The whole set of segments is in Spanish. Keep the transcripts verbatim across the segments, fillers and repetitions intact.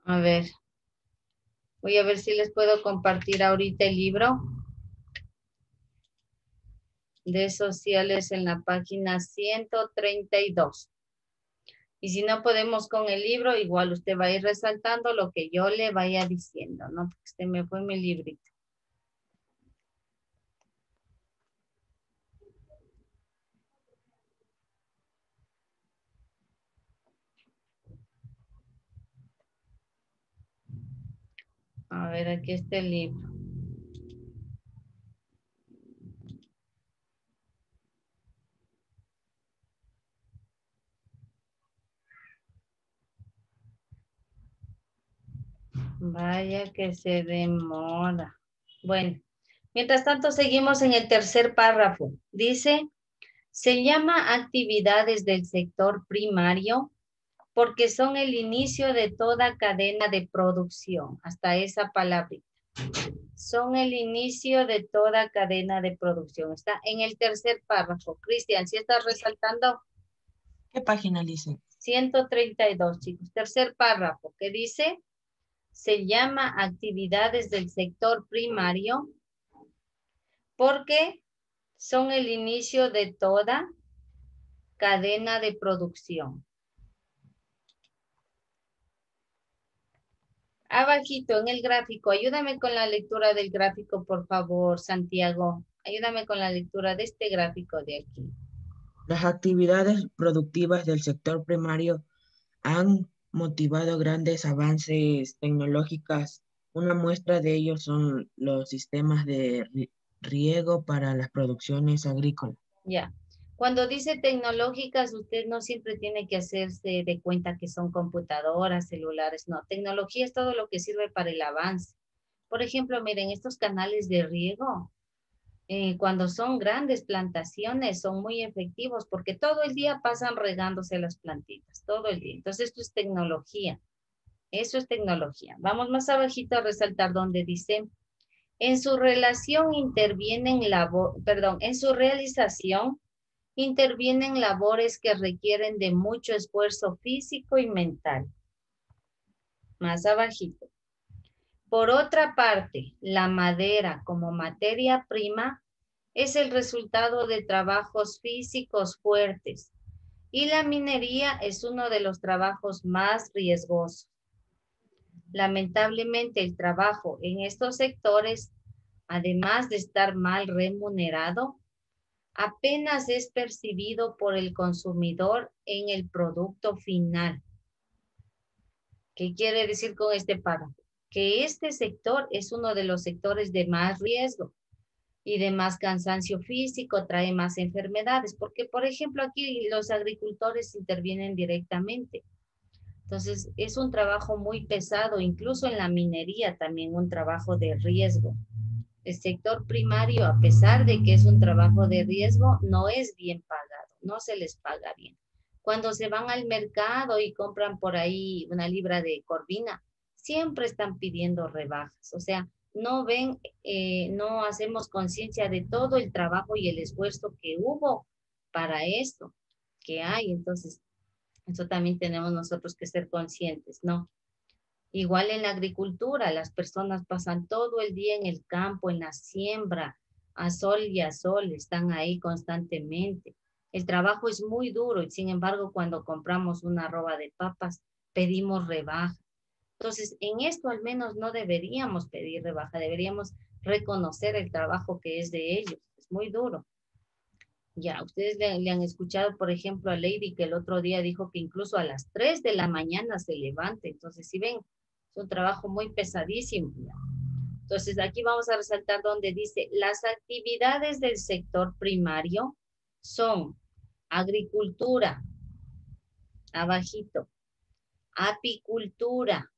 A ver, voy a ver si les puedo compartir ahorita el libro de sociales en la página ciento treinta y dos. Y si no podemos con el libro, igual usted va a ir resaltando lo que yo le vaya diciendo, ¿no? Porque este me fue mi librito. A ver, aquí está el libro. Vaya que se demora. Bueno, mientras tanto seguimos en el tercer párrafo. Dice, se llama actividades del sector primario porque son el inicio de toda cadena de producción. Hasta esa palabrita. Son el inicio de toda cadena de producción. Está en el tercer párrafo. Cristian, ¿sí estás resaltando? ¿Qué página dice? ciento treinta y dos, chicos. Tercer párrafo. ¿Qué dice? Se llama actividades del sector primario porque son el inicio de toda cadena de producción. Abajito en el gráfico, ayúdame con la lectura del gráfico, por favor, Santiago. Ayúdame con la lectura de este gráfico de aquí. Las actividades productivas del sector primario han motivado grandes avances tecnológicos. Una muestra de ello son los sistemas de ri- riego para las producciones agrícolas. Ya. Cuando dice tecnológicas, usted no siempre tiene que hacerse de cuenta que son computadoras, celulares, no. Tecnología es todo lo que sirve para el avance. Por ejemplo, miren, estos canales de riego, eh, cuando son grandes plantaciones, son muy efectivos porque todo el día pasan regándose las plantitas, todo el día. Entonces, esto es tecnología. Eso es tecnología. Vamos más abajito a resaltar donde dice, en su relación intervienen labor, perdón, en su realización intervienen labores que requieren de mucho esfuerzo físico y mental. Más abajito. Por otra parte, la madera como materia prima es el resultado de trabajos físicos fuertes y la minería es uno de los trabajos más riesgosos. Lamentablemente, el trabajo en estos sectores, además de estar mal remunerado, apenas es percibido por el consumidor en el producto final. ¿Qué quiere decir con este párrafo? Que este sector es uno de los sectores de más riesgo y de más cansancio físico, trae más enfermedades, porque por ejemplo aquí los agricultores intervienen directamente. Entonces es un trabajo muy pesado, incluso en la minería también un trabajo de riesgo. El sector primario, a pesar de que es un trabajo de riesgo, no es bien pagado, no se les paga bien. Cuando se van al mercado y compran por ahí una libra de corvina, siempre están pidiendo rebajas. O sea, no ven, eh, no hacemos conciencia de todo el trabajo y el esfuerzo que hubo para esto que hay. Entonces, eso también tenemos nosotros que ser conscientes, ¿no? Igual en la agricultura, las personas pasan todo el día en el campo, en la siembra, a sol y a sol, están ahí constantemente. El trabajo es muy duro y sin embargo cuando compramos una roba de papas, pedimos rebaja. Entonces, en esto al menos no deberíamos pedir rebaja, deberíamos reconocer el trabajo que es de ellos. Es muy duro. Ya, ustedes le, le han escuchado, por ejemplo, a Lady que el otro día dijo que incluso a las tres de la mañana se levanta. Entonces, si ven, es un trabajo muy pesadísimo. ¿Ya? Entonces, aquí vamos a resaltar donde dice, las actividades del sector primario son agricultura, abajito, apicultura,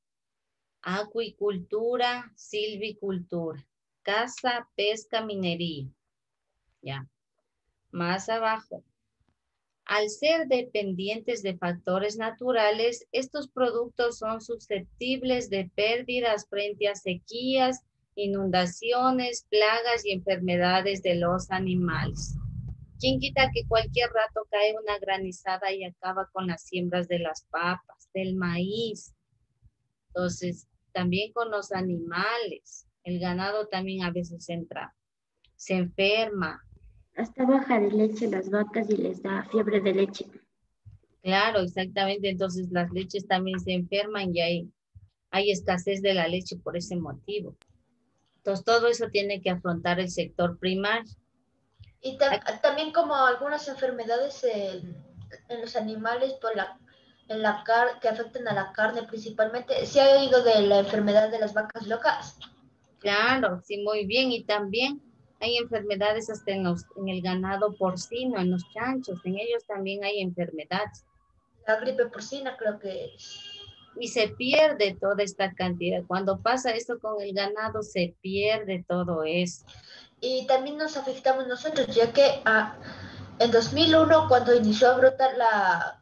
acuicultura, silvicultura, caza, pesca, minería. Ya, más abajo. Al ser dependientes de factores naturales, estos productos son susceptibles de pérdidas frente a sequías, inundaciones, plagas y enfermedades de los animales. ¿Quién quita que cualquier rato cae una granizada y acaba con las siembras de las papas, del maíz? Entonces, también con los animales, el ganado también a veces entra, se enferma. Hasta baja de leche las vacas y les da fiebre de leche. Claro, exactamente. Entonces las leches también se enferman y hay, hay escasez de la leche por ese motivo. Entonces todo eso tiene que afrontar el sector primario. Y tam también como algunas enfermedades en, en los animales por la, en la car que afectan a la carne principalmente. ¿Se ha oído de la enfermedad de las vacas locas? Claro, sí, muy bien. Y también hay enfermedades hasta en, los, en el ganado porcino, en los chanchos. En ellos también hay enfermedades. La gripe porcina creo que es. Y se pierde toda esta cantidad. Cuando pasa esto con el ganado, se pierde todo eso. Y también nos afectamos nosotros, ya que ah, en dos mil uno, cuando inició a brotar la,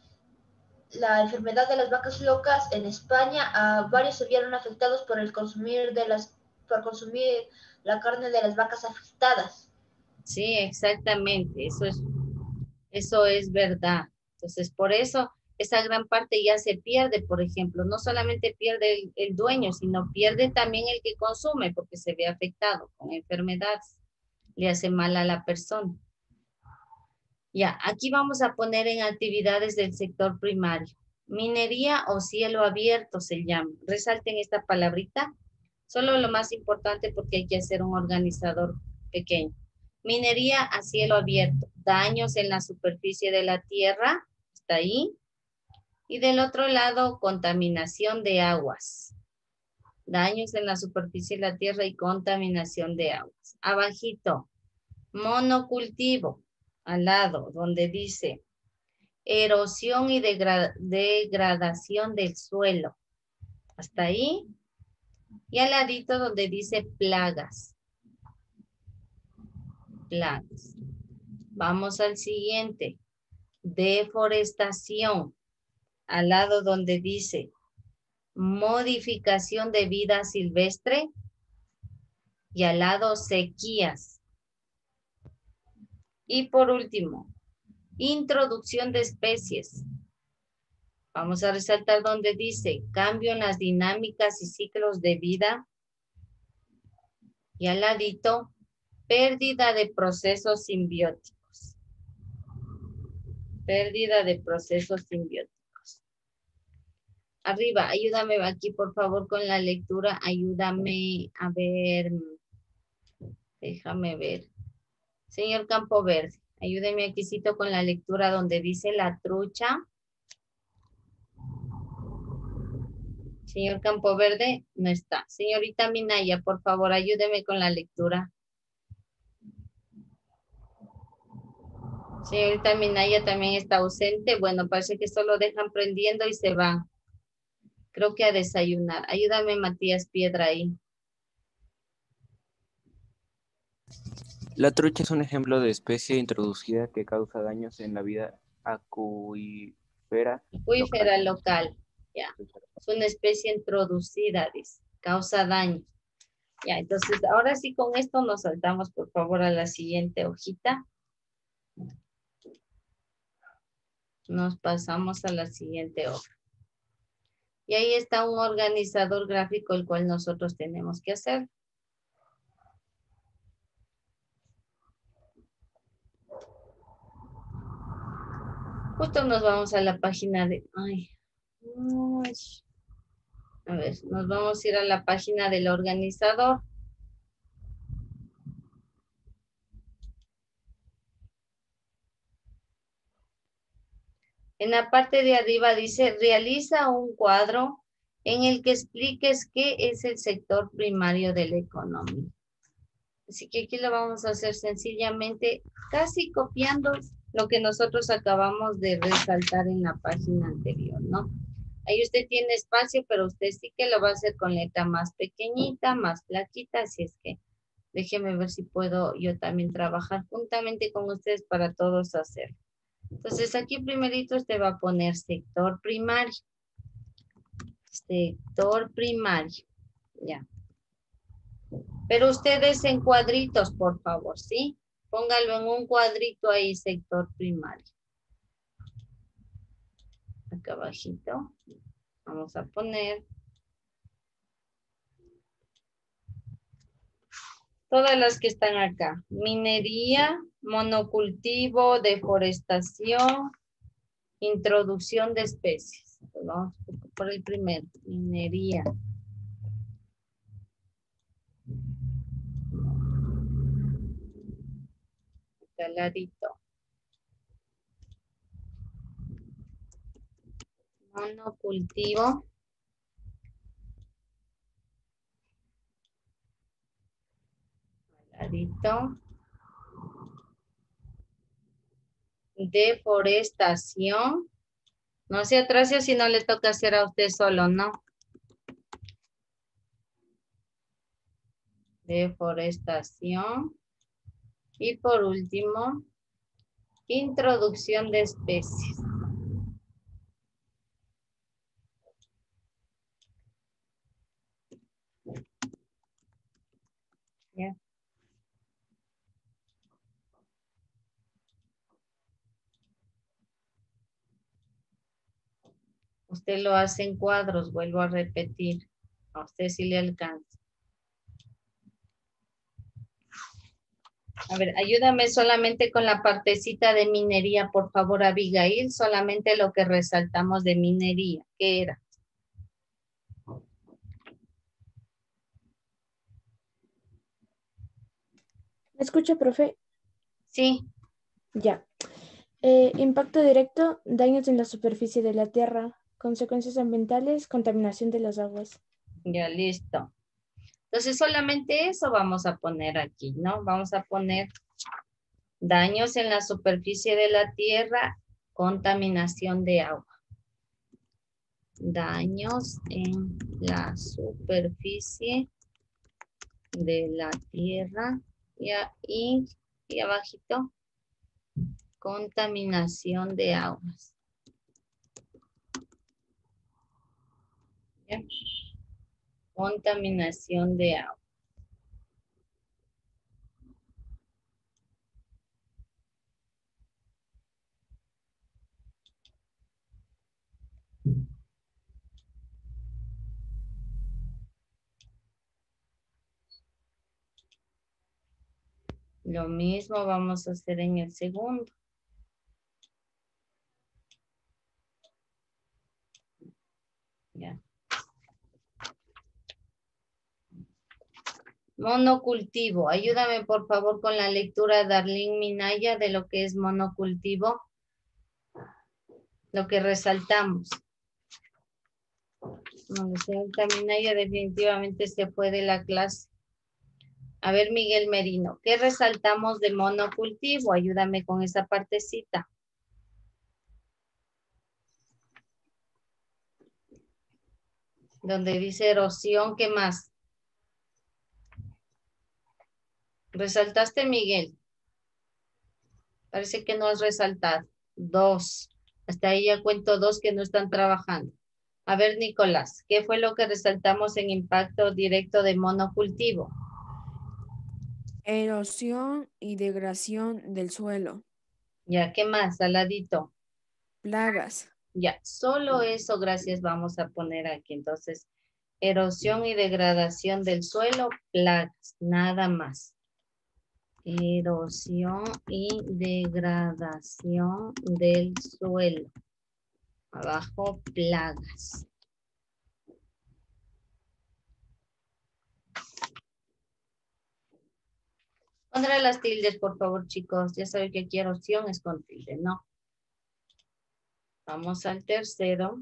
la enfermedad de las vacas locas en España, a varios se vieron afectados por el consumir de las, por consumir la carne de las vacas afectadas. Sí, exactamente. Eso es, eso es verdad. Entonces, por eso esa gran parte ya se pierde, por ejemplo. No solamente pierde el, el dueño, sino pierde también el que consume, porque se ve afectado con enfermedades. Le hace mal a la persona. Ya, aquí vamos a poner en actividades del sector primario. Minería o cielo abierto se llama. Resalten esta palabrita. Solo lo más importante porque hay que hacer un organizador pequeño. Minería a cielo abierto. Daños en la superficie de la tierra. Está ahí. Y del otro lado, contaminación de aguas. Daños en la superficie de la tierra y contaminación de aguas. Abajito, monocultivo. Al lado, donde dice erosión y degra degradación del suelo. Hasta ahí. Y al ladito donde dice plagas. Plagas. Vamos al siguiente. Deforestación. Al lado donde dice modificación de vida silvestre. Y al lado sequías. Y por último, introducción de especies. Vamos a resaltar donde dice cambio en las dinámicas y ciclos de vida. Y al ladito, pérdida de procesos simbióticos. Pérdida de procesos simbióticos. Arriba, ayúdame aquí por favor con la lectura. Ayúdame a ver. Déjame ver. Señor Campo Verde, ayúdeme aquícito con la lectura donde dice la trucha. Señor Campo Verde, no está. Señorita Minaya, por favor, ayúdeme con la lectura. Señorita Minaya también está ausente. Bueno, parece que solo dejan prendiendo y se van. Creo que a desayunar. Ayúdame, Matías Piedra, ahí. La trucha es un ejemplo de especie introducida que causa daños en la vida acuífera Acuífera local. local. Ya. Es una especie introducida, dice. Causa daño. Ya, entonces ahora sí con esto nos saltamos por favor a la siguiente hojita. Nos pasamos a la siguiente hoja. Y ahí está un organizador gráfico el cual nosotros tenemos que hacer. Justo nos vamos a la página de... Ay, ay, a ver, nos vamos a ir a la página del organizador. En la parte de arriba dice, realiza un cuadro en el que expliques qué es el sector primario de la economía. Así que aquí lo vamos a hacer sencillamente, casi copiando lo que nosotros acabamos de resaltar en la página anterior, ¿no? Ahí usted tiene espacio, pero usted sí que lo va a hacer con letra más pequeñita, más flaquita, así es que déjeme ver si puedo yo también trabajar juntamente con ustedes para todos hacer. Entonces aquí primerito usted va a poner sector primario. Sector primario, ya. Pero ustedes en cuadritos, por favor, ¿sí? Póngalo en un cuadrito ahí, sector primario. Acá abajito. Vamos a poner Todas las que están acá. Minería, monocultivo, deforestación, introducción de especies. Vamos por el primero. Minería. Caladito. Monocultivo. Caladito. Deforestación. No se atrase si no le toca hacer a usted solo, ¿no? Deforestación. Y por último, introducción de especies. ¿Ya? Usted lo hace en cuadros, vuelvo a repetir. A usted sí le alcanza. A ver, ayúdame solamente con la partecita de minería, por favor, Abigail. Solamente lo que resaltamos de minería. ¿Qué era? ¿Me escucha, profe? Sí. Ya. Eh, impacto directo, daños en la superficie de la tierra, consecuencias ambientales, contaminación de las aguas. Ya, listo. Entonces, solamente eso vamos a poner aquí, ¿no? Vamos a poner daños en la superficie de la tierra, contaminación de agua. Daños en la superficie de la tierra y, y, y abajito, contaminación de aguas. Bien. Contaminación de agua. Lo mismo vamos a hacer en el segundo. Ya. Monocultivo. Ayúdame por favor con la lectura, Darlene Minaya, de lo que es monocultivo. Lo que resaltamos. No, la señorita Minaya definitivamente se fue de la clase. A ver, Miguel Merino, ¿qué resaltamos de monocultivo? Ayúdame con esa partecita. Donde dice erosión, ¿qué más? ¿Resaltaste, Miguel? Parece que no has resaltado. Dos. Hasta ahí ya cuento dos que no están trabajando. A ver, Nicolás, ¿qué fue lo que resaltamos en impacto directo de monocultivo? Erosión y degradación del suelo. Ya, ¿qué más? Saladito. Plagas. Ya, solo eso, gracias, vamos a poner aquí. Entonces, erosión y degradación del suelo, plagas, nada más. Erosión y degradación del suelo. Abajo, plagas. Pondré las tildes, por favor, chicos. Ya saben que aquí erosión es con tilde, ¿no? Vamos al tercero.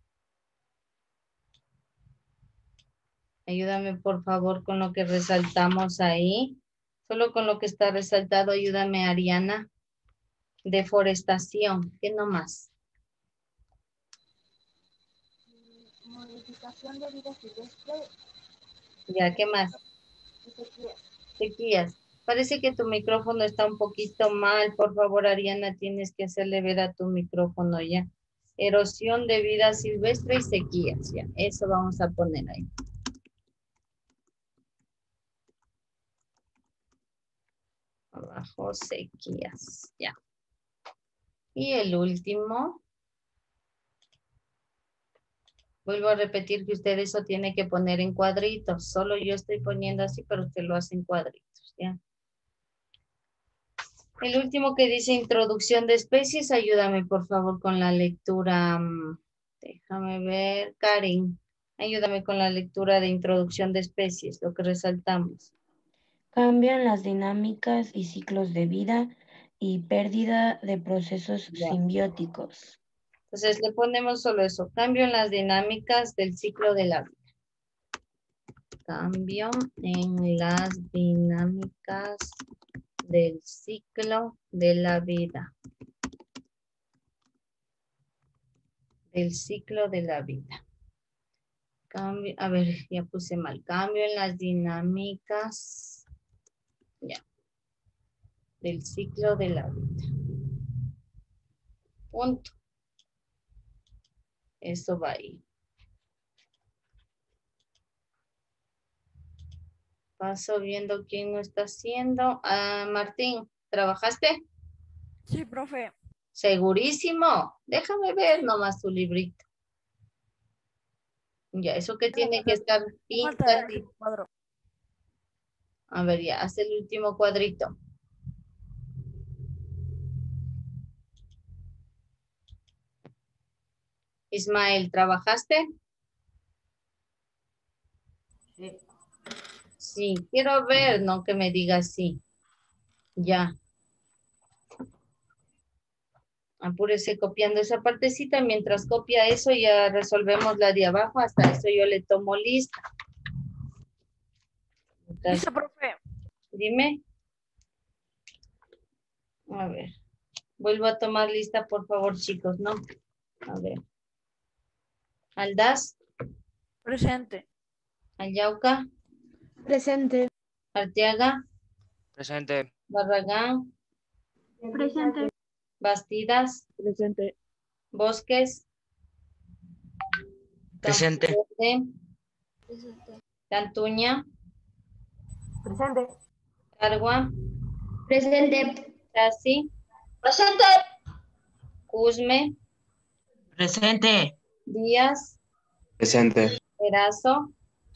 Ayúdame, por favor, con lo que resaltamos ahí. Solo con lo que está resaltado, ayúdame, Ariana. Deforestación, ¿qué nomás? Modificación de vida silvestre. Ya, ¿qué más? Sequías. Sequías. Parece que tu micrófono está un poquito mal. Por favor, Ariana, tienes que hacerle ver a tu micrófono ya. Erosión de vida silvestre y sequías, ya. Eso vamos a poner ahí. Abajo, sequías, ya. Y el último. Vuelvo a repetir que usted eso tiene que poner en cuadritos. Solo yo estoy poniendo así, pero usted lo hace en cuadritos, ¿ya? El último que dice introducción de especies, ayúdame por favor con la lectura. mm, Déjame ver, Karen. Ayúdame con la lectura de introducción de especies, lo que resaltamos. Cambian las dinámicas y ciclos de vida y pérdida de procesos Ya. simbióticos. Entonces le ponemos solo eso. Cambio en las dinámicas del ciclo de la vida. Cambio en las dinámicas del ciclo de la vida. Del ciclo de la vida. Cambio, a ver, ya puse mal. Cambio en las dinámicas. Ya. Del ciclo de la vida. Punto. Eso va ahí. Paso viendo quién lo está haciendo. Ah, Martín, ¿trabajaste? Sí, profe. Segurísimo. Déjame ver nomás tu librito. Ya, eso que tiene que estar Falta el pintadito. último cuadro. A ver, ya, haz el último cuadrito. Ismael, ¿trabajaste? Sí. Sí, quiero ver, no que me digas sí. Ya. Apúrese copiando esa partecita. Mientras copia eso, ya resolvemos la de abajo. Hasta eso yo le tomo lista. Entonces, Listo, profe. dime. A ver. Vuelvo a tomar lista, por favor, chicos, ¿no? A ver. Aldaz, Presente. Ayauca, Presente. Arteaga, Presente. Barragán, Presente. Bastidas, Presente. Bosques, Presente. Campos Verde, Cantuña, Presente. Cargua, Presente. Chasi, Presente. Cusme, Presente. Díaz, Presente. Erazo,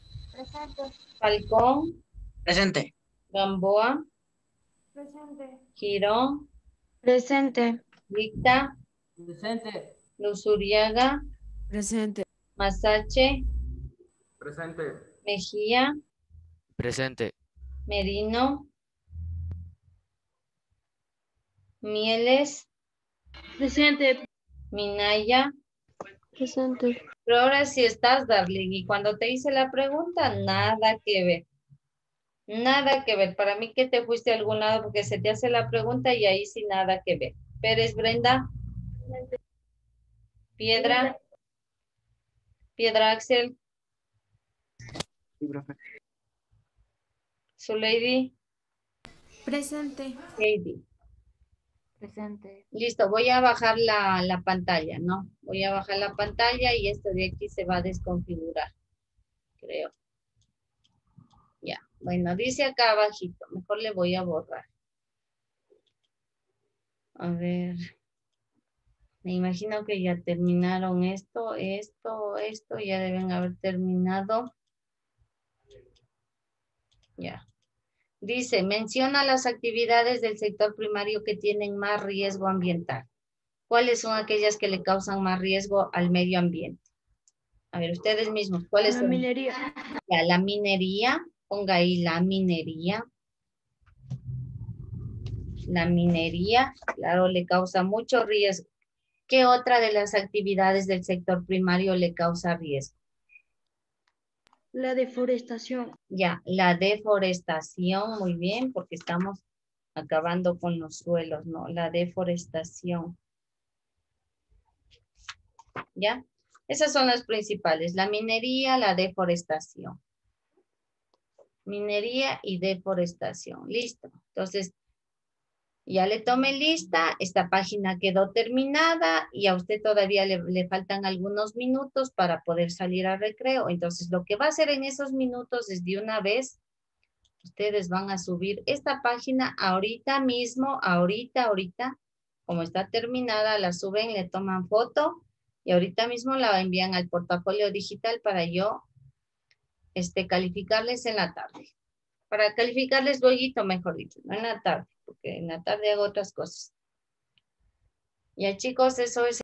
Falcón, Presente. Gamboa, Presente. Girón, Presente. Dicta, Presente. Luzuriaga, Presente. Masache, Presente. Mejía, Presente. Merino, Mieles, Presente. Minaya. Presente. Pero ahora sí estás, Darling, y cuando te hice la pregunta, nada que ver. Nada que ver. Para mí que te fuiste a algún lado porque se te hace la pregunta y ahí sí nada que ver. Pérez Brenda. Piedra. Piedra Axel. Sí, profe. Zuleidi. Presente. Heidi. Presente. Listo, voy a bajar la, la pantalla, ¿no? Voy a bajar la pantalla y esto de aquí se va a desconfigurar, creo. Ya, bueno, dice acá abajito, mejor le voy a borrar. A ver, me imagino que ya terminaron esto, esto, esto, ya deben haber terminado. Ya. Dice, menciona las actividades del sector primario que tienen más riesgo ambiental. ¿Cuáles son aquellas que le causan más riesgo al medio ambiente? A ver, ustedes mismos, ¿cuáles La son? minería. Ya, la minería, ponga ahí la minería. La minería, claro, le causa mucho riesgo. ¿Qué otra de las actividades del sector primario le causa riesgo? La deforestación. Ya, la deforestación, muy bien, porque estamos acabando con los suelos, ¿no? La deforestación. ¿Ya? Esas son las principales, la minería, la deforestación. Minería y deforestación, listo. Entonces, ya le tomé lista, esta página quedó terminada y a usted todavía le, le faltan algunos minutos para poder salir al recreo. Entonces, lo que va a hacer en esos minutos es de una vez, ustedes van a subir esta página ahorita mismo, ahorita, ahorita, como está terminada, la suben, le toman foto Y ahorita mismo la envían al portafolio digital para yo este, calificarles en la tarde. Para calificarles luego, mejor dicho, no en la tarde, porque en la tarde hago otras cosas. Ya chicos, eso es